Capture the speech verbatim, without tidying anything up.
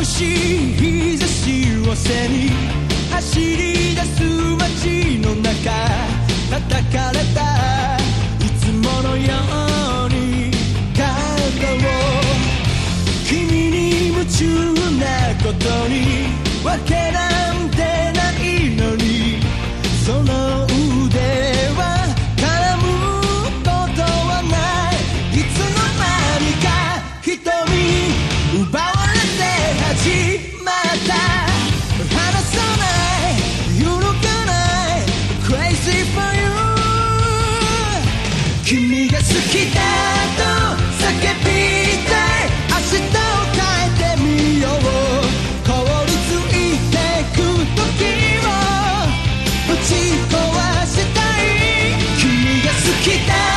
しい日差しを背に走り出す街の中、叩かれたいつものように角を君に夢中なことにわけなんてないのに、その腕は絡むことはない。いつの間にか瞳奪われて始まった。離さない揺るがない Crazy for you。 君が好きだと叫びたい。明日を変えてみよう。凍りついてく時をぶち壊したい。君が好きだ